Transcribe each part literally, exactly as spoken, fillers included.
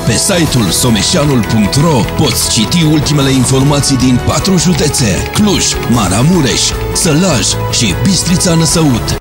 Pe site-ul someșanul punct ro poți citi ultimele informații din patru județe: Cluj, Maramureș, Sălaj și Bistrița Năsăud.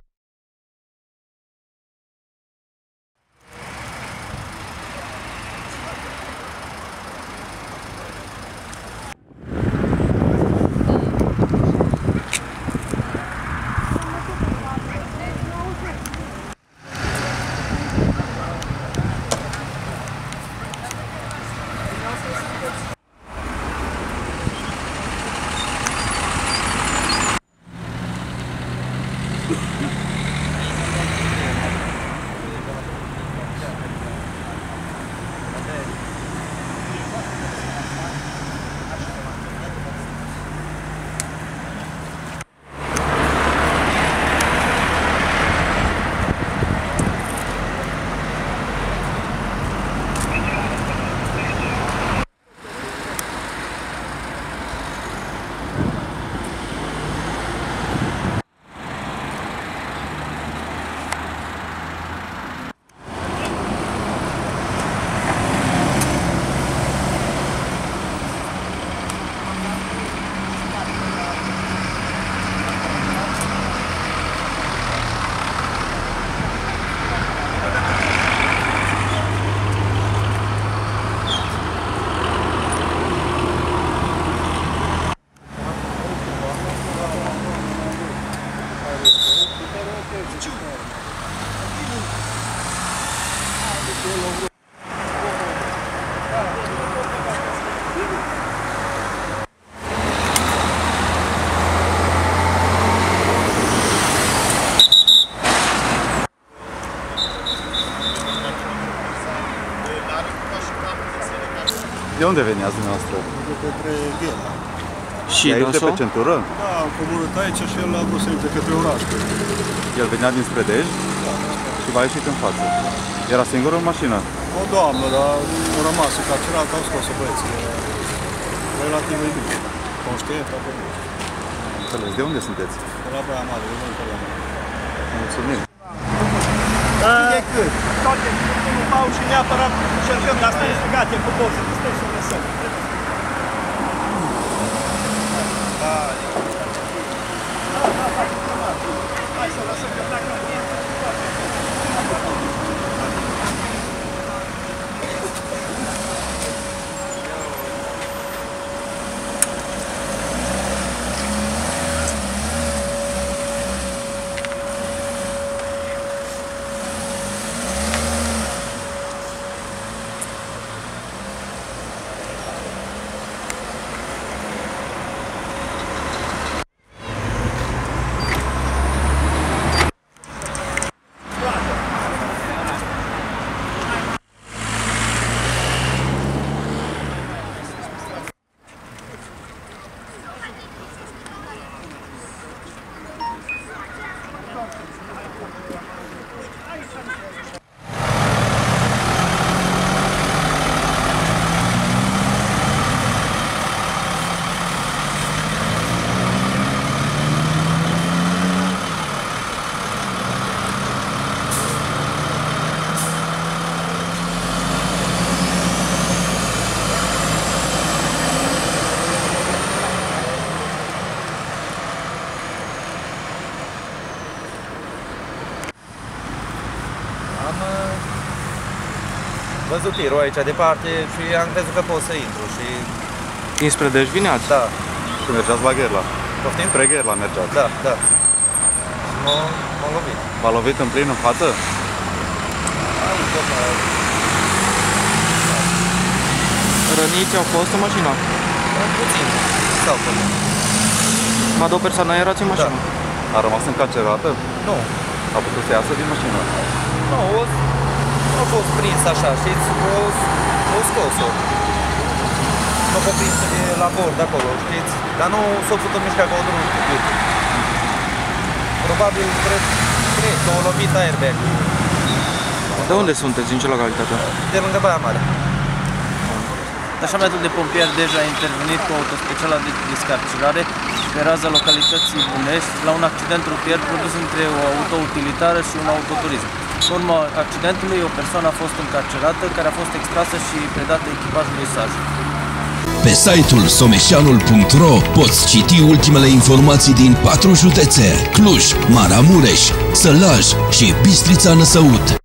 De unde veneați dumneavoastră? De către Ghela. Și aici de pe centură? Da, am coborât aici și el a vrut să intre către oraș. El venea dinspre Dej? Da. Și v-a ieșit în față. Era singur în mașină? O doamnă, dar a rămas ca celălalt, au scos-o băieții. Relativ e bine. Conștient, acolo. Înțeles. De unde sunteți? De la Baia Mare, de la Baia Mare. Mulțumim. Bine cât? Toate nu au și neapărat încercăm, dar asta este gata, cu boxe, nu stai să o lăsăm. Da, da, da, hai să o lăsăm că pleacă. Am văzut tirul aici departe și am crezut că pot să intru și... Dinspre Dej vineați? Da. Și mergeați la Ghela? Poftim? Spre Ghela mergeați? Da, da. M-a lovit. V-a lovit în plin în față? Aici, tot la... Răniți au fost în mașină? Puțin. Sau până. Mă două persoane erați în mașină? Da. A rămas încarcerată? Nu. A putut să iasă din mașină? Nu, o, nu a fost prins așa, știți? O, o scos-o. Nu a fost prins de la bord acolo, știți? Dar nu s-a putut mișca ca o drumul cu cât. Probabil, cred, cred că a lovit airbag. De unde sunteți? Din ce localitate? De lângă Baia Mare. Tașamentul de pompieri deja a intervenit cu autospeciala de descarcerare pe raza localității Bunești la un accident rutier produs între o autoutilitară și un autoturism. urma accidentului, o persoană a fost încarcerată, care a fost extrasă și predată echipajului saj. Pe site-ul someșanul punct ro poți citi ultimele informații din patru județe: Cluj, Maramureș, Sălaj și Bistrița Năsăud.